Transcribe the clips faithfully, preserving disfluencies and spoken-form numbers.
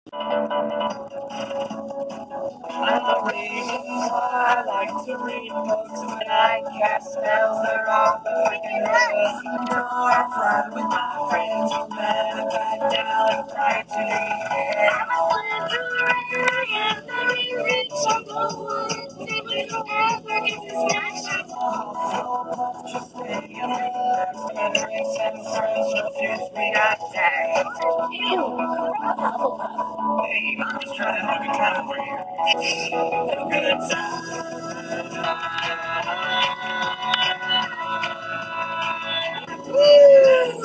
I'm a reason why I like to read books. When I cast spells, they're all fucking hooks. You know I fly with my friends, you met a back down and try to eat. I'm a Slytherin, very rich, I'm the one. Say we don't ever get to snatch up. So puff, just stay and read the next drinks and friends, no fears we got day. Ew, Hufflepuff. Hey, I'm just trying to have a kind of weird. Good time. Woo!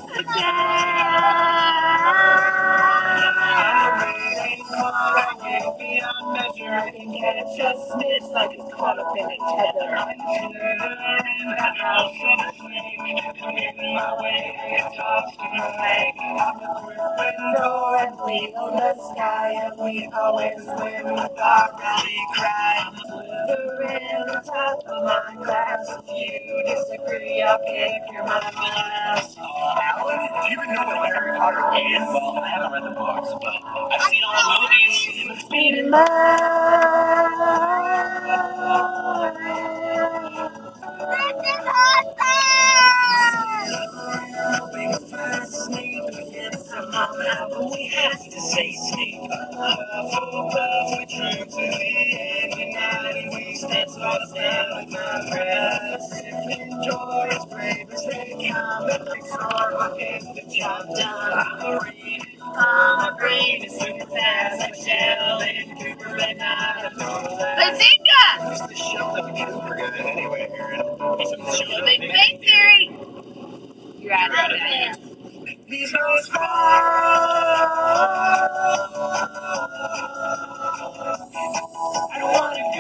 Beyond measure, I can catch a snitch like it's caught up in a tether. I'm in the house of a snake, making my way, tossed in a lake. I'm the window and we own the sky, and we always win without really crying. Slithering on top of my class. If you disagree, I'll kick your mama's ass. Alan, do you even know what Harry Potter is? Well, I haven't read the books, but I've seen all the movies. Speed in mind. This is awesome! Snape against the mama, but we have to say Snape. Hufflepuff, we true to the end, united we stand, so I stand with my friends. Gryffindor is brave as they come, but like sword will get the job done. I'm a read, I'm a brain is super fast, like Sheldon Cooper, and I don't know that. Bazinga! Who's the Sheldon Cooper guy anyway, Aaron? He's from the show The Big Bang Theory! You're out of it. These are far. I don't want to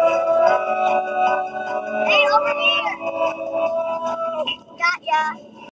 go. Hey, over here. Got ya.